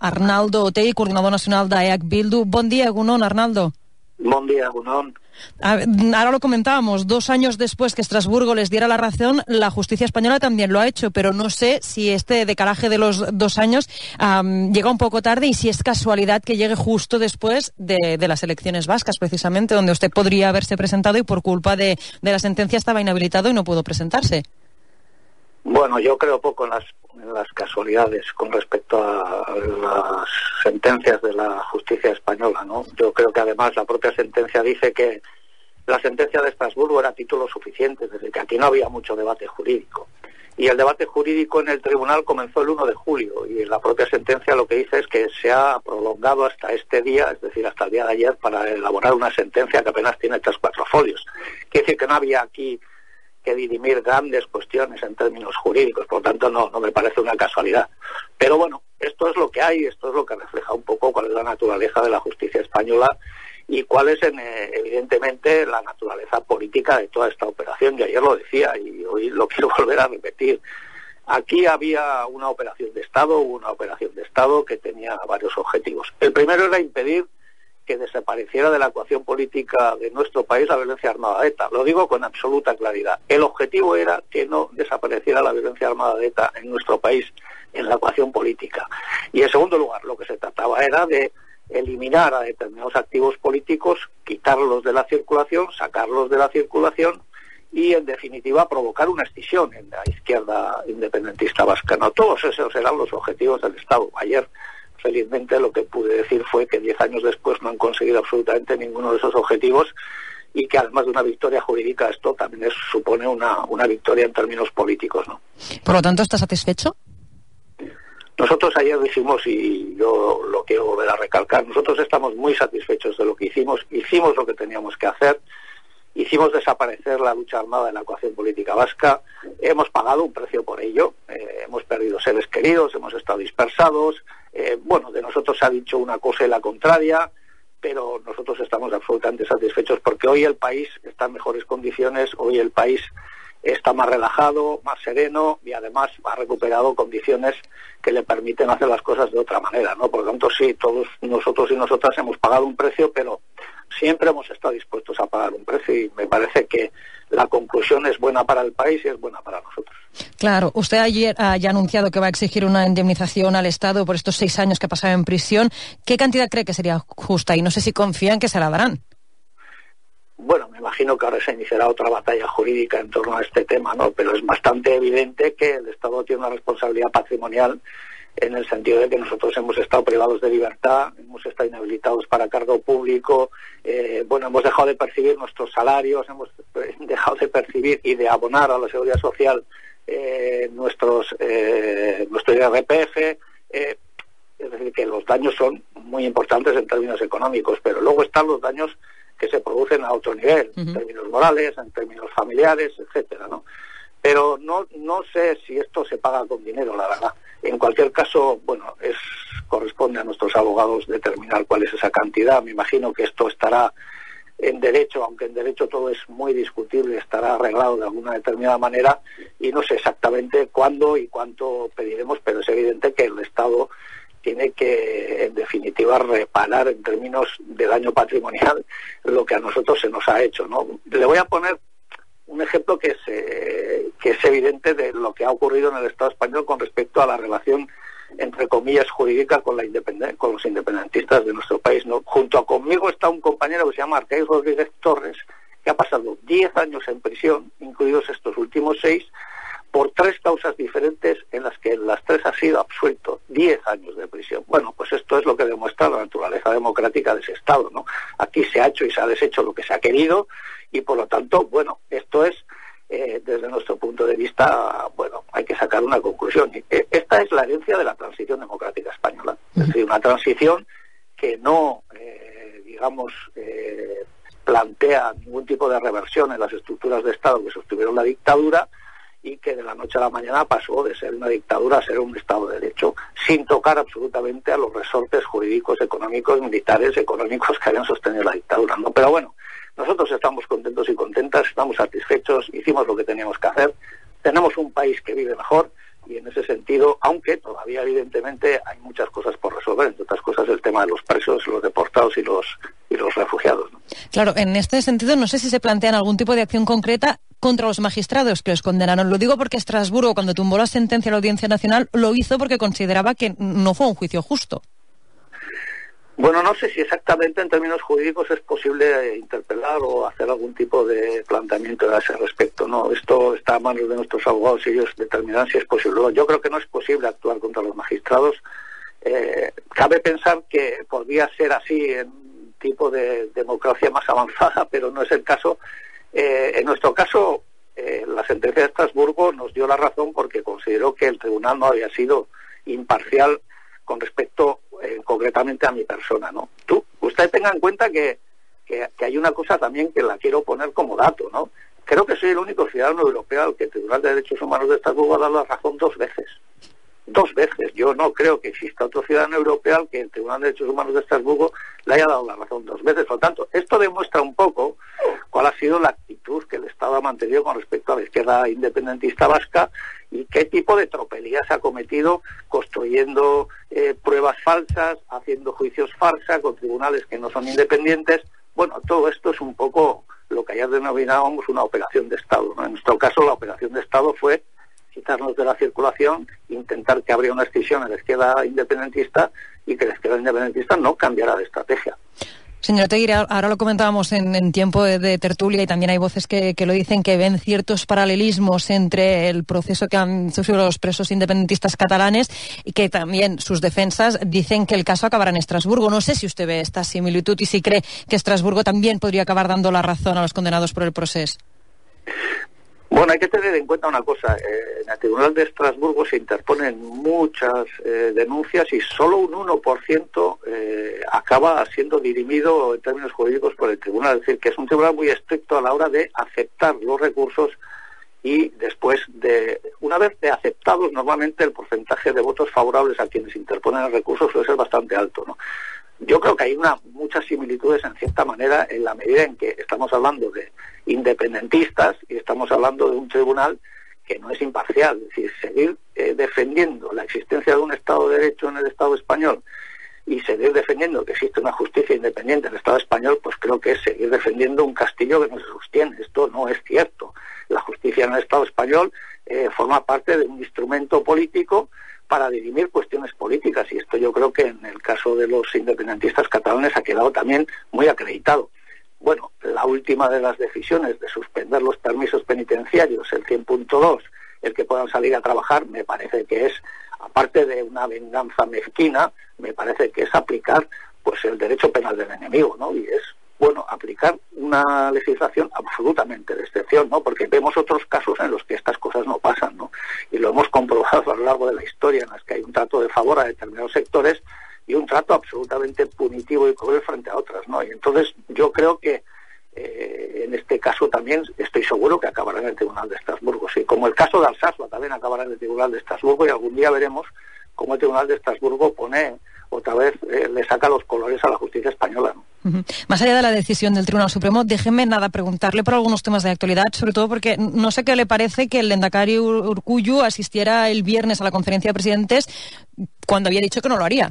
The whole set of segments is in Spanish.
Arnaldo Otegi, coordinador nacional de EH Bildu. Bon dia, Egunon, Arnaldo. Bon día, Egunon. Ahora lo comentábamos, 2 años después que Estrasburgo les diera la razón, la justicia española también lo ha hecho, pero no sé si este decalaje de los 2 años llega un poco tarde y si es casualidad que llegue justo después de las elecciones vascas, precisamente, donde usted podría haberse presentado y por culpa de la sentencia estaba inhabilitado y no pudo presentarse. Bueno, yo creo poco en las casualidades con respecto a las sentencias de la justicia española, ¿no? Yo creo que además la propia sentencia dice que la sentencia de Estrasburgo era título suficiente, es decir, que aquí no había mucho debate jurídico. Y el debate jurídico en el tribunal comenzó el 1 de julio y la propia sentencia lo que dice es que se ha prolongado hasta este día, es decir, hasta el día de ayer, para elaborar una sentencia que apenas tiene 3 o 4 folios. Quiere decir que no había aquí que dirimir grandes cuestiones en términos jurídicos, por lo tanto no me parece una casualidad. Pero bueno, esto es lo que hay, esto es lo que refleja un poco cuál es la naturaleza de la justicia española y cuál es evidentemente la naturaleza política de toda esta operación. Yo ayer lo decía y hoy lo quiero volver a repetir. Aquí había una operación de Estado que tenía varios objetivos. El primero era impedir que desapareciera de la ecuación política de nuestro país la violencia armada de ETA. Lo digo con absoluta claridad. El objetivo era que no desapareciera la violencia armada de ETA en nuestro país, en la ecuación política. Y en segundo lugar, lo que se trataba era de eliminar a determinados activos políticos, quitarlos de la circulación, sacarlos de la circulación y, en definitiva, provocar una escisión en la izquierda independentista vasca. No, todos esos eran los objetivos del Estado. Ayer, felizmente, lo que pude decir fue que 10 años después no han conseguido absolutamente ninguno de esos objetivos y que además de una victoria jurídica esto también supone una victoria en términos políticos, ¿no? Por lo tanto, ¿está satisfecho? Nosotros ayer dijimos, y yo lo quiero volver a recalcar, nosotros estamos muy satisfechos de lo que hicimos lo que teníamos que hacer, hicimos desaparecer la lucha armada de la ecuación política vasca, hemos pagado un precio por ello, hemos perdido seres queridos, hemos estado dispersados, de nosotros se ha dicho una cosa y la contraria, pero nosotros estamos absolutamente satisfechos porque hoy el país está en mejores condiciones, hoy el país está más relajado, más sereno y además ha recuperado condiciones que le permiten hacer las cosas de otra manera, ¿no? Por lo tanto, sí, todos nosotros y nosotras hemos pagado un precio, pero siempre hemos estado dispuestos a pagar un precio y me parece que la conclusión es buena para el país y es buena para nosotros. Claro, usted ayer ha ya anunciado que va a exigir una indemnización al Estado por estos 6 años que ha pasado en prisión. ¿Qué cantidad cree que sería justa? Y no sé si confía en que se la darán. Bueno, me imagino que ahora se iniciará otra batalla jurídica en torno a este tema, ¿no? Pero es bastante evidente que el Estado tiene una responsabilidad patrimonial en el sentido de que nosotros hemos estado privados de libertad, hemos estado inhabilitados para cargo público, hemos dejado de percibir nuestros salarios, hemos dejado de percibir y de abonar a la Seguridad Social nuestro IRPF, es decir, que los daños son muy importantes en términos económicos, pero luego están los daños que se producen a otro nivel, en términos morales, en términos familiares, etcétera, ¿no? Pero no sé si esto se paga con dinero, la verdad. En cualquier caso, corresponde a nuestros abogados determinar cuál es esa cantidad. Me imagino que esto estará en derecho, aunque en derecho todo es muy discutible, estará arreglado de alguna determinada manera y no sé exactamente cuándo y cuánto pediremos, pero es evidente que el Estado tiene que, en definitiva, reparar en términos de daño patrimonial lo que a nosotros se nos ha hecho, ¿no? Le voy a poner un ejemplo que es evidente de lo que ha ocurrido en el Estado español con respecto a la relación, entre comillas, jurídica con los independentistas de nuestro país, ¿no? Junto a conmigo está un compañero que se llama Arcaiz Rodríguez Torres, que ha pasado 10 años en prisión, incluidos estos últimos 6, por 3 causas diferentes en las que las 3 ha sido absuelto, 10 años de prisión. Bueno, pues esto es lo que demuestra la naturaleza democrática de ese Estado, ¿no? Aquí se ha hecho y se ha deshecho lo que se ha querido y, por lo tanto, esto es, desde nuestro punto de vista, hay que sacar una conclusión. Esta es la herencia de la transición democrática española. Es decir, una transición que no, plantea ningún tipo de reversión en las estructuras de Estado que sostuvieron la dictadura, y que de la noche a la mañana pasó de ser una dictadura a ser un Estado de Derecho, sin tocar absolutamente a los resortes jurídicos, económicos, militares, económicos que habían sostenido la dictadura, ¿no? Pero nosotros estamos contentos y contentas, estamos satisfechos, hicimos lo que teníamos que hacer, tenemos un país que vive mejor, y en ese sentido, aunque todavía evidentemente hay muchas cosas por resolver, entre otras cosas el tema de los presos, los deportados y los refugiados, ¿no? Claro, en este sentido no sé si se plantean algún tipo de acción concreta contra los magistrados que los condenaron. Lo digo porque Estrasburgo, cuando tumbó la sentencia a la Audiencia Nacional, lo hizo porque consideraba que no fue un juicio justo. Bueno, no sé si exactamente en términos jurídicos es posible interpelar o hacer algún tipo de planteamiento a ese respecto, ¿no? Esto está a manos de nuestros abogados y ellos determinarán si es posible. Yo creo que no es posible actuar contra los magistrados. Cabe pensar que podría ser así en un tipo de democracia más avanzada, pero no es el caso. En nuestro caso, la sentencia de Estrasburgo nos dio la razón porque consideró que el tribunal no había sido imparcial con respecto concretamente a mi persona, ¿no? Usted tenga en cuenta que hay una cosa también que la quiero poner como dato, ¿no? Creo que soy el único ciudadano europeo al que el Tribunal de Derechos Humanos de Estrasburgo ha dado la razón 2 veces. 2 veces. Yo no creo que exista otro ciudadano europeo al que el Tribunal de Derechos Humanos de Estrasburgo le haya dado la razón 2 veces. Por lo tanto, esto demuestra un poco cuál ha sido la actitud que el Estado ha mantenido con respecto a la izquierda independentista vasca y qué tipo de tropelías ha cometido construyendo pruebas falsas, haciendo juicios farsa con tribunales que no son independientes. Bueno, todo esto es un poco lo que ayer denominábamos una operación de Estado, ¿no? En nuestro caso, la operación de Estado fue quitarnos de la circulación, intentar que habría una escisión en la izquierda independentista y que la izquierda independentista no cambiara de estrategia. Señor Otegui, ahora lo comentábamos en tiempo de tertulia y también hay voces que lo dicen, que ven ciertos paralelismos entre el proceso que han sufrido los presos independentistas catalanes y que también sus defensas dicen que el caso acabará en Estrasburgo. No sé si usted ve esta similitud y si cree que Estrasburgo también podría acabar dando la razón a los condenados por el procés. Bueno, hay que tener en cuenta una cosa. En el Tribunal de Estrasburgo se interponen muchas denuncias y solo un 1% acaba siendo dirimido en términos jurídicos por el tribunal. Es decir, que es un tribunal muy estricto a la hora de aceptar los recursos y después una vez de aceptados, normalmente el porcentaje de votos favorables a quienes interponen el recurso suele ser bastante alto, ¿no? Yo creo que hay muchas similitudes en cierta manera en la medida en que estamos hablando de independentistas y estamos hablando de un tribunal que no es imparcial. Es decir, seguir defendiendo la existencia de un Estado de Derecho en el Estado español y seguir defendiendo que existe una justicia independiente en el Estado español, pues creo que es seguir defendiendo un castillo que no se sostiene. Esto no es cierto. La justicia en el Estado español forma parte de un instrumento político para dirimir cuestiones políticas, y esto yo creo que en el caso de los independentistas catalanes ha quedado también muy acreditado. Bueno, la última de las decisiones de suspender los permisos penitenciarios, el 100.2, el que puedan salir a trabajar, me parece que es, aparte de una venganza mezquina, me parece que es aplicar pues el derecho penal del enemigo, ¿no? Y es, bueno, aplicar una legislación absolutamente de excepción, ¿no? Porque vemos otros casos en los que estas cosas no pasan, ¿no? Y lo hemos comprobado a lo largo de la historia, en las que hay un trato de favor a determinados sectores y un trato absolutamente punitivo y cruel frente a otras, ¿no? Y entonces yo creo que en este caso también estoy seguro que acabará en el Tribunal de Estrasburgo, sí, como el caso de Alsasua también acabará en el Tribunal de Estrasburgo, y algún día veremos cómo el Tribunal de Estrasburgo pone otra vez, le saca los colores a la justicia española, ¿no? Más allá de la decisión del Tribunal Supremo, déjeme preguntarle por algunos temas de actualidad, sobre todo porque no sé qué le parece que el lehendakari Urkullu asistiera el viernes a la conferencia de presidentes cuando había dicho que no lo haría.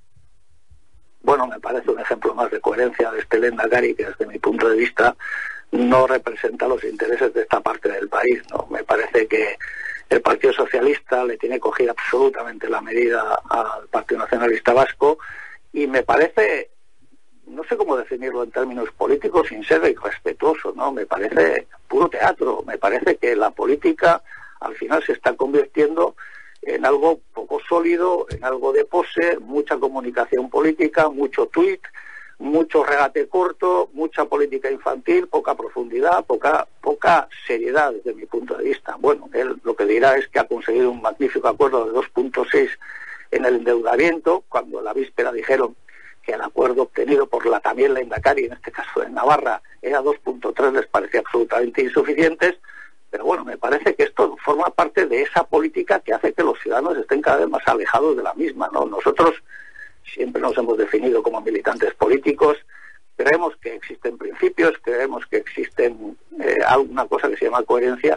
Bueno, me parece un ejemplo más de coherencia de este lehendakari, que desde mi punto de vista no representa los intereses de esta parte del país, ¿no? Me parece que el Partido Socialista le tiene cogida absolutamente la medida al Partido Nacionalista Vasco, y me parece, no sé cómo definirlo en términos políticos sin ser irrespetuoso, ¿no? Me parece puro teatro. Me parece que la política al final se está convirtiendo en algo poco sólido, en algo de pose, mucha comunicación política, mucho tuit, mucho regate corto, mucha política infantil, poca profundidad, poca seriedad desde mi punto de vista. Bueno, él lo que dirá es que ha conseguido un magnífico acuerdo de 2.6 en el endeudamiento, cuando la víspera dijeron que el acuerdo obtenido por también la lehendakari, en este caso de Navarra, era 2.3, les parecía absolutamente insuficientes. Pero bueno, me parece que esto forma parte de esa política que hace que los ciudadanos estén cada vez más alejados de la misma, ¿no? Nosotros siempre nos hemos definido como militantes políticos, creemos que existen principios, creemos que existen alguna cosa que se llama coherencia,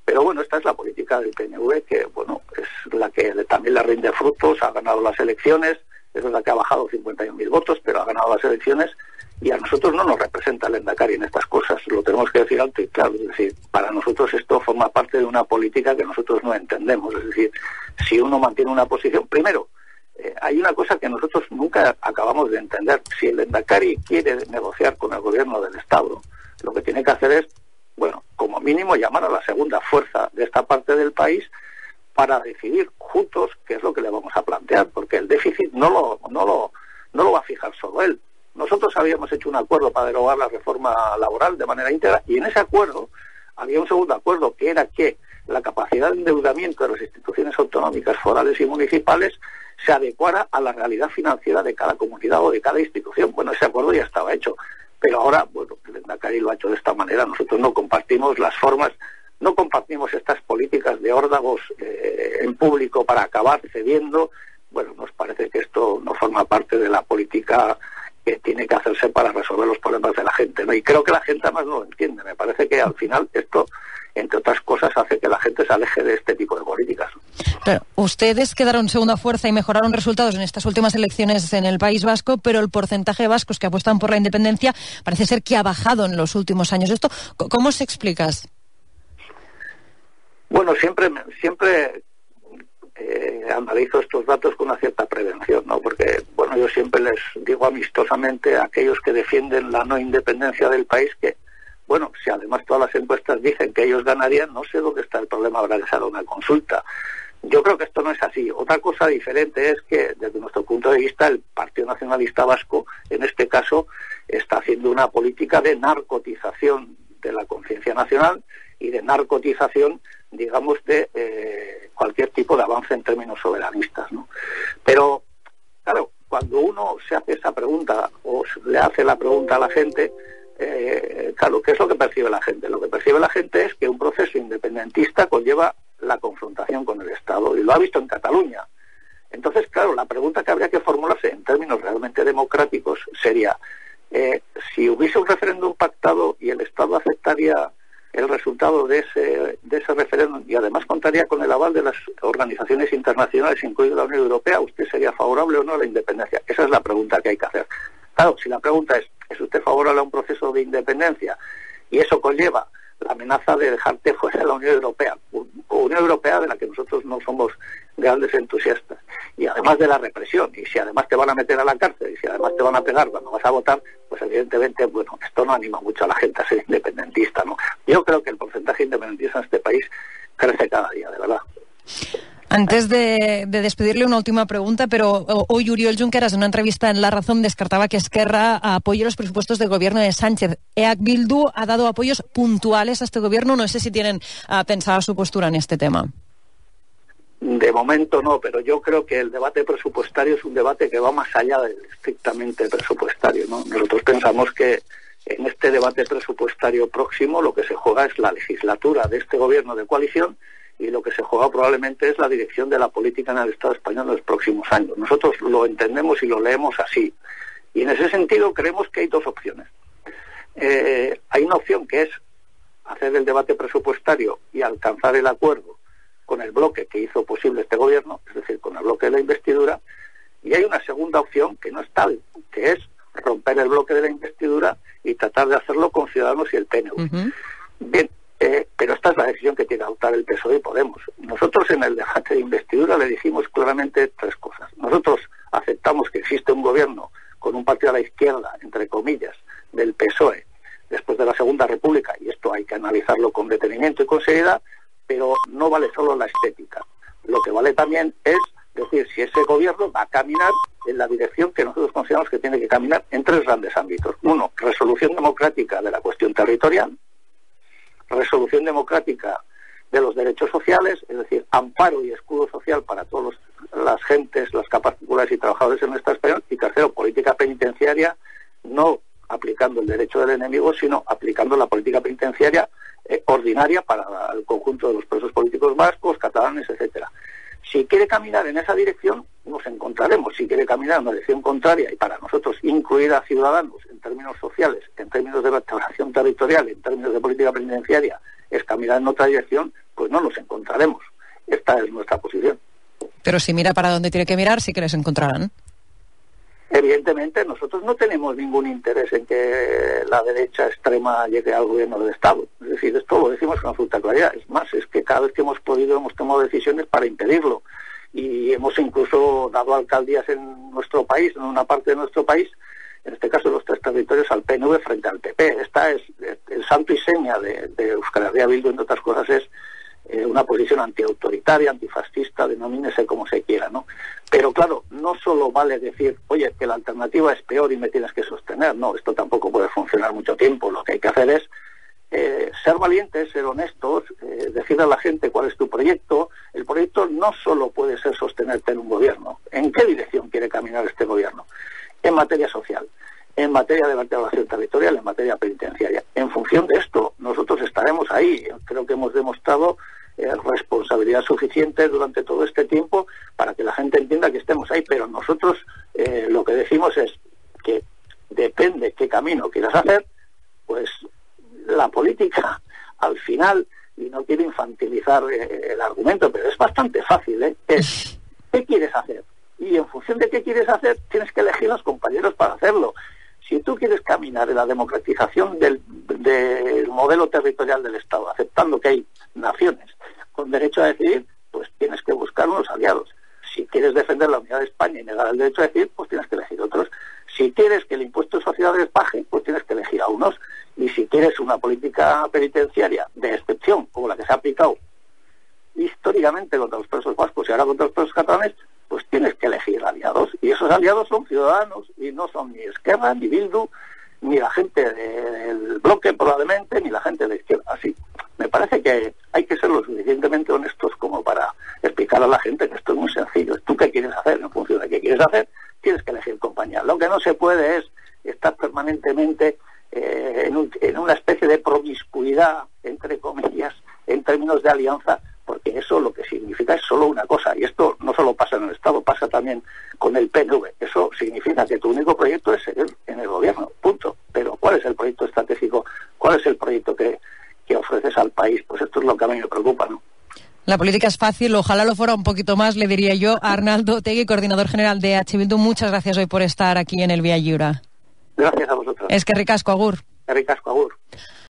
Pero bueno, esta es la política del PNV, que bueno, es la que también le rinde frutos, ha ganado las elecciones, es la que ha bajado 51.000 votos, pero ha ganado las elecciones, y a nosotros no nos representa el Lehendakari en estas cosas, lo tenemos que decir alto y claro. Es decir, para nosotros esto forma parte de una política que nosotros no entendemos. Es decir, si uno mantiene una posición, primero, hay una cosa que nosotros nunca acabamos de entender. Si el Lehendakari quiere negociar con el gobierno del Estado, lo que tiene que hacer es, bueno, como mínimo llamar a la segunda fuerza de esta parte del país para decidir juntos qué es lo que le vamos a plantear, porque el déficit no lo va a fijar solo él. Nosotros habíamos hecho un acuerdo para derogar la reforma laboral de manera íntegra, y en ese acuerdo había un segundo acuerdo, que era que la capacidad de endeudamiento de las instituciones autonómicas, forales y municipales se adecuara a la realidad financiera de cada comunidad o de cada institución. Bueno, ese acuerdo ya estaba hecho, pero ahora, bueno, el Lehendakari lo ha hecho de esta manera. Nosotros no compartimos las formas, no compartimos estas políticas de órdagos en público para acabar cediendo. Bueno, nos parece que esto no forma parte de la política que tiene que hacerse para resolver los problemas de la gente, ¿no? Y creo que la gente además no lo entiende. Me parece que al final esto, entre otras cosas, hace que la gente se aleje de este tipo de políticas. Claro, ustedes quedaron segunda fuerza y mejoraron resultados en estas últimas elecciones en el País Vasco, pero el porcentaje de vascos que apuestan por la independencia parece ser que ha bajado en los últimos años. ¿Esto cómo se explicas? Bueno, siempre analizo estos datos con una cierta prevención, ¿no? Porque, bueno, yo siempre les digo amistosamente a aquellos que defienden la no independencia del país que, bueno, si además todas las encuestas dicen que ellos ganarían, no sé dónde está el problema para que se haga una consulta. Yo creo que esto no es así. Otra cosa diferente es que, desde nuestro punto de vista, el Partido Nacionalista Vasco, en este caso, está haciendo una política de narcotización de la conciencia nacional y de narcotización, digamos, de cualquier tipo de avance en términos soberanistas, ¿no? Pero, claro, cuando uno se hace esa pregunta o le hace la pregunta a la gente, claro, ¿qué es lo que percibe la gente? Lo que percibe la gente es que un proceso independentista conlleva la confrontación con el Estado, y lo ha visto en Cataluña. Entonces, claro, la pregunta que habría que formularse en términos realmente democráticos sería, si hubiese un referéndum pactado y el Estado aceptaría el resultado de ese referéndum y además contaría con el aval de las organizaciones internacionales, incluida la Unión Europea, ¿usted sería favorable o no a la independencia? Esa es la pregunta que hay que hacer. Claro, si la pregunta ¿es usted favorable a un proceso de independencia? Y eso conlleva la amenaza de dejarte fuera de la Unión Europea, Unión Europea de la que nosotros no somos grandes entusiastas, y además de la represión, y si además te van a meter a la cárcel, y si además te van a pegar cuando vas a votar, pues evidentemente, bueno, esto no anima mucho a la gente a ser independentista, ¿no? Yo creo que el porcentaje independentista en este país crece cada día, de verdad. Antes de despedirle, una última pregunta, pero hoy Oriol Junqueras, en una entrevista en La Razón, descartaba que Esquerra apoye los presupuestos del gobierno de Sánchez. EH Bildu ha dado apoyos puntuales a este gobierno. No sé si tienen pensada su postura en este tema. De momento no, pero yo creo que el debate presupuestario es un debate que va más allá del estrictamente presupuestario, ¿no? Nosotros pensamos que en este debate presupuestario próximo lo que se juega es la legislatura de este gobierno de coalición, y lo que se juega probablemente es la dirección de la política en el Estado español en los próximos años. Nosotros lo entendemos y lo leemos así. Y en ese sentido creemos que hay dos opciones. Hay una opción que es hacer el debate presupuestario y alcanzar el acuerdo con el bloque que hizo posible este gobierno, es decir, con el bloque de la investidura, y hay una segunda opción que no es tal, que es romper el bloque de la investidura y tratar de hacerlo con Ciudadanos y el PNV. Uh-huh. Bien, pero esta es la decisión que tiene que adoptar el PSOE y Podemos. Nosotros en el debate de investidura le dijimos claramente tres cosas. Nosotros aceptamos que existe un gobierno con un partido a la izquierda, entre comillas, del PSOE, después de la Segunda República, y esto hay que analizarlo con detenimiento y con seriedad, pero no vale solo la estética. Lo que vale también es decir si ese gobierno va a caminar en la dirección que nosotros consideramos que tiene que caminar en tres grandes ámbitos. Uno, resolución democrática de la cuestión territorial, resolución democrática de los derechos sociales, es decir, amparo y escudo social para todas las gentes, las capas populares y trabajadores en nuestro español, y tercero, política penitenciaria, no aplicando el derecho del enemigo, sino aplicando la política penitenciaria ordinaria para el conjunto de los presos políticos vascos, catalanes, etcétera. Si quiere caminar en esa dirección, nos encontraremos. Si quiere caminar en una dirección contraria, y para nosotros incluir a Ciudadanos en términos sociales, en términos de vertebración territorial, en términos de política penitenciaria, es caminar en otra dirección, pues no nos encontraremos. Esta es nuestra posición. Pero si mira para donde tiene que mirar, sí que les encontrarán. Evidentemente, nosotros no tenemos ningún interés en que la derecha extrema llegue al gobierno del Estado. Es decir, esto lo decimos con absoluta claridad. Es más, es que cada vez que hemos podido hemos tomado decisiones para impedirlo. Y hemos incluso dado alcaldías en nuestro país, en una parte de nuestro país, en este caso los 3 territorios, al PNV frente al PP. Esta es el santo y seña de Euskal Herria Bildu, entre otras cosas, es una posición antiautoritaria, antifascista, denomínese como se quiera, ¿no? Pero claro, no solo vale decir, oye, que la alternativa es peor y me tienes que sostener. No, esto tampoco puede funcionar mucho tiempo. Lo que hay que hacer es ser valientes, ser honestos, decirle a la gente cuál es tu proyecto. El proyecto no solo puede ser sostenerte en un gobierno. ¿En qué dirección quiere caminar este gobierno? En materia social, en materia de vertebración territorial, en materia penitenciaria. En función de esto, nosotros estaremos ahí. Creo que hemos demostrado responsabilidad suficiente durante todo este tiempo para que la gente entienda que estemos ahí, pero nosotros lo que decimos es que depende qué camino quieras hacer, pues la política al final, y no quiero infantilizar el argumento, pero es bastante fácil, es ¿qué quieres hacer? Y en función de qué quieres hacer, tienes que elegir los compañeros para hacerlo. Si tú quieres caminar en la democratización del modelo territorial del Estado, aceptando que hay naciones con derecho a decidir, pues tienes que buscar unos aliados. Si quieres defender la unidad de España y negar el derecho a decidir, pues tienes que elegir otros. Si quieres que el impuesto de sociedades baje, pues tienes que elegir a unos. Y si quieres una política penitenciaria de excepción, como la que se ha aplicado históricamente contra los presos vascos y ahora contra los presos catalanes, pues tienes que elegir aliados. Y esos aliados son ciudadanos, y no son ni Esquerra, ni Bildu, ni la gente del bloque probablemente, ni la gente de izquierda. Así, me parece que hay que ser lo suficientemente honestos como para explicar a la gente que esto es muy sencillo. ¿Tú qué quieres hacer? En función de qué quieres hacer, tienes que elegir compañía. Lo que no se puede es estar permanentemente en una especie de promiscuidad, entre comillas, en términos de alianza, porque eso lo que significa es solo una cosa, y esto no solo pasa en el Estado, pasa también con el PNV. Eso significa que tu único proyecto es seguir en el gobierno, punto. Pero ¿cuál es el proyecto estratégico? ¿Cuál es el proyecto que ofreces al país? Pues esto es lo que a mí me preocupa, ¿no? La política es fácil, ojalá lo fuera un poquito más, le diría yo a Arnaldo Otegi, coordinador general de H. Bildu. Muchas gracias hoy por estar aquí en el Vía Lliure. Gracias a vosotros. Eskerrik asko, agur. Eskerrik asko, agur.